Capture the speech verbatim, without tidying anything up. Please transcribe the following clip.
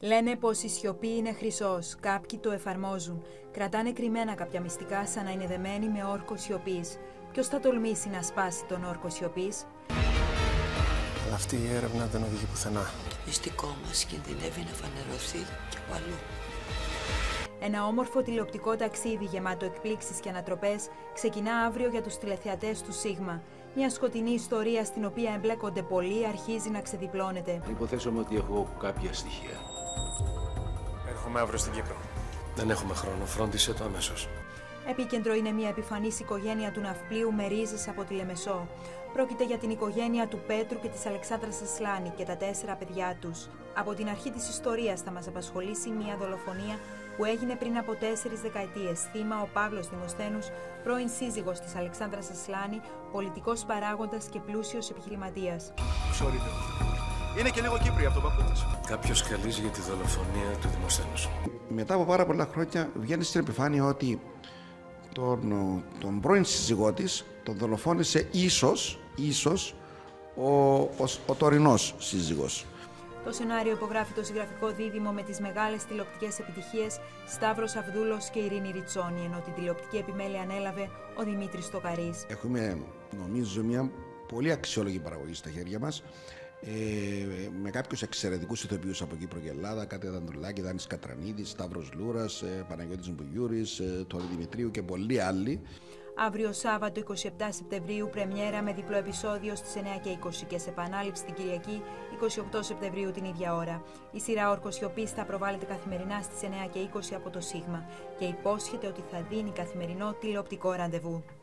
Λένε πως η σιωπή είναι χρυσός, κάποιοι το εφαρμόζουν. Κρατάνε κρυμμένα κάποια μυστικά σαν να είναι δεμένοι με όρκο σιωπής. Ποιος θα τολμήσει να σπάσει τον όρκο σιωπής? Αλλά αυτή η έρευνα δεν οδηγεί πουθενά. Το μυστικό μας κινδυνεύει να φανερωθεί κι από αλλού. Ένα όμορφο τηλεοπτικό ταξίδι γεμάτο εκπλήξεις και ανατροπές ξεκινά αύριο για τους τηλεθεατές του Σίγμα. Μια σκοτεινή ιστορία στην οποία εμπλέκονται πολλοί αρχίζει να ξεδιπλώνεται. Υποθέσαμε ότι έχω κάποια στοιχεία. Έρχομαι αύριο στην Κύπρο. Δεν έχουμε χρόνο. Φρόντισε το αμέσως. Επίκεντρο είναι μια επιφανής οικογένεια του Ναυπλίου με ρίζες από τη Λεμεσό. Πρόκειται για την οικογένεια του Πέτρου και της Αλεξάνδρας Ασλάνη και τα τέσσερα παιδιά τους. Από την αρχή της ιστορίας θα μας απασχολήσει μια δολοφονία που έγινε πριν από τέσσερις δεκαετίες. Θύμα ο Παύλος Δημοσθένους, πρώην σύζυγος της Αλεξάνδρας Ασλάνη, πολιτικός παράγοντας και πλούσιος επιχειρηματίας. Sorry, είναι και λίγο Κύπρη από τον παππού της. Κάποιος καλείς για τη δολοφονία του Δημοσθένους. Μετά από πάρα πολλά χρόνια βγαίνει στην επιφάνεια ότι τον, τον πρώην σύζυγό της τον δολοφόνησε ίσως, ίσως ο, ο, ο τωρινός σύζυγος. Το σενάριο υπογράφει το συγγραφικό δίδυμο με τις μεγάλες τηλεοπτικές επιτυχίες Σταύρος Αυδούλος και Ειρήνη Ριτσόνη, ενώ την τηλεοπτική επιμέλεια ανέλαβε ο Δημήτρης Τοκαρής. Έχουμε, νομίζω, μια πολύ αξιόλογη παραγωγή στα χέρια μας, ε, με κάποιους εξαιρετικούς ηθοποιούς από Κύπρο και Ελλάδα, Κάτια Δαντουλάκη, Δάνης Κατρανίδης, Σταύρος Λούρας, ε, Παναγιώτης Μπουγιούρης, ε, Τόλι Δημητρίου και πολλοί άλλοι. Αύριο Σάββατο εικοστή εβδόμη Σεπτεμβρίου πρεμιέρα με διπλό επεισόδιο στις εννιά και είκοσι και σε επανάληψη την Κυριακή εικοστή ογδόη Σεπτεμβρίου την ίδια ώρα. Η σειρά Όρκος Σιωπής θα προβάλλεται καθημερινά στις εννιά και είκοσι από το Σίγμα και υπόσχεται ότι θα δίνει καθημερινό τηλεοπτικό ραντεβού.